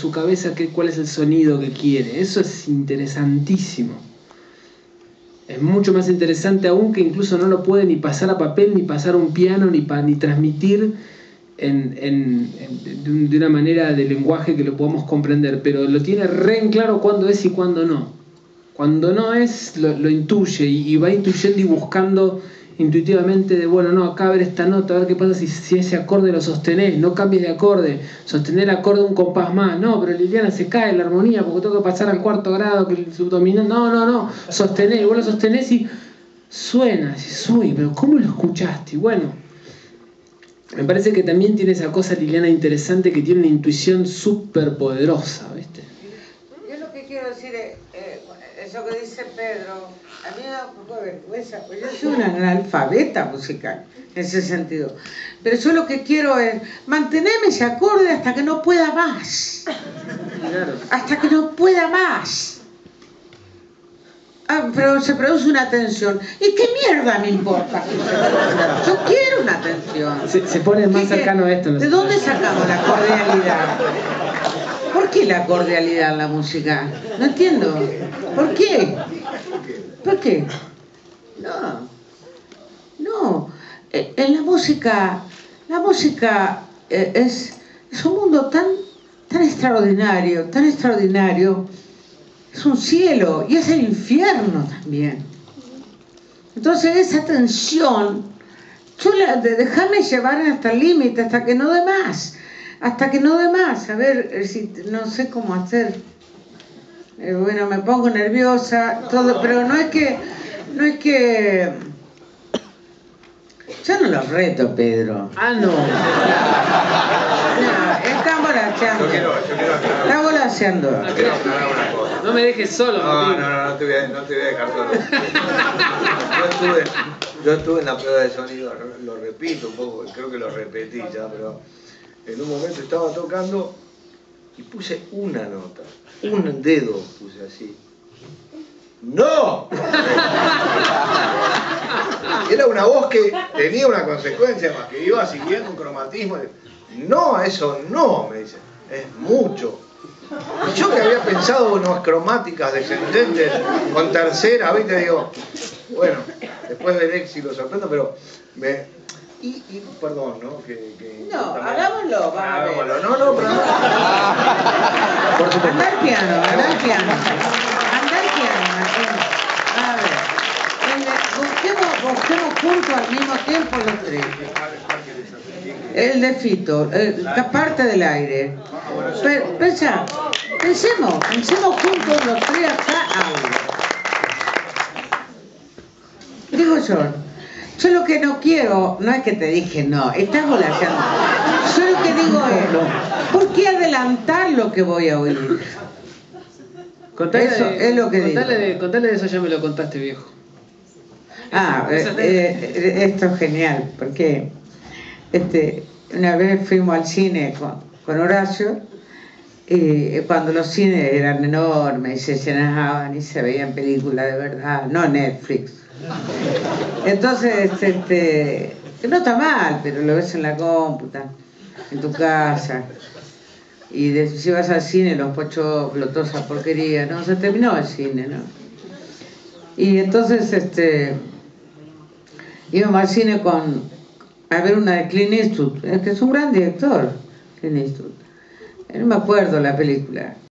su cabeza cuál es el sonido que quiere. Eso es interesantísimo. Es mucho más interesante aún que incluso no lo puede ni pasar a papel, ni pasar a un piano, ni transmitir de una manera de lenguaje que lo podamos comprender, pero lo tiene re en claro cuándo es y cuándo no. Cuando no es, lo intuye y va intuyendo y buscando intuitivamente de, bueno, no, acá a ver esta nota, a ver qué pasa si ese acorde lo sostenés, no cambies de acorde, sostener el acorde un compás más, no, pero Liliana se cae la armonía porque tengo que pasar al cuarto grado, que el subdominante, no, sostenés, y vos lo sostenés y suena, uy, pero ¿cómo lo escuchaste? Y bueno, me parece que también tiene esa cosa Liliana interesante, que tiene una intuición súper poderosa, ¿viste? Yo lo que quiero decir es, eso que dice Pedro, a mí me da un poco de vergüenza, porque yo soy una analfabeta musical, en ese sentido. Pero yo lo que quiero es mantenerme ese acorde hasta que no pueda más. Claro. Hasta que no pueda más. Ah, pero se produce una tensión. ¿Y qué mierda me importa que se produzca? Yo quiero una tensión. Se pone más cercano a esto. ¿De dónde sacamos la cordialidad? ¿Por qué la cordialidad en la música? No entiendo. ¿Por qué? ¿Por qué? No. En la música es un mundo tan extraordinario, tan extraordinario. Es un cielo y es el infierno también. Entonces esa tensión, déjame llevar hasta el límite, hasta que no dé más. A ver, si no sé cómo hacer. Bueno, me pongo nerviosa, todo, pero no es que... Yo no los reto, Pedro. Ah, no. No, está volaseando. Está volaseando. Quiero aclarar una cosa. No me dejes solo. No te voy a dejar solo. Yo estuve en la prueba de sonido, lo repito un poco, creo que lo repetí ya, pero en un momento estaba tocando y puse una nota, un dedo puse así. ¡No! Era una voz que tenía una consecuencia más, que iba siguiendo un cromatismo. No, eso no, me dice, es mucho. Y yo que había pensado unas cromáticas descendentes con tercera, ¿viste? Digo, bueno, después veré si lo sorprendo, pero perdón, ¿no? No, hagámoslo, va a ver. No, pero... Anda al piano, A ver, busquemos juntos al mismo tiempo los tres. El de Fito, parte del aire. Pensemos juntos los tres acá ahora. Digo yo lo que no quiero, no es que te dije no, estás volaseando. Yo lo que digo es, ¿por qué adelantar lo que voy a oír? Eso es lo que digo. Contale de eso, ya me lo contaste, viejo. Esto es genial, porque una vez fuimos al cine con Horacio, y cuando los cines eran enormes y se llenaban y se veían películas de verdad, no Netflix. Entonces, que no está mal, pero lo ves en la cómputa, en tu casa. Y si vas al cine, los pochoclos, toda esa porquería, ¿no? Se terminó el cine, ¿no? Y entonces, íbamos al cine a ver una de Clint Eastwood, que es un gran director, Clint Eastwood. No me acuerdo la película.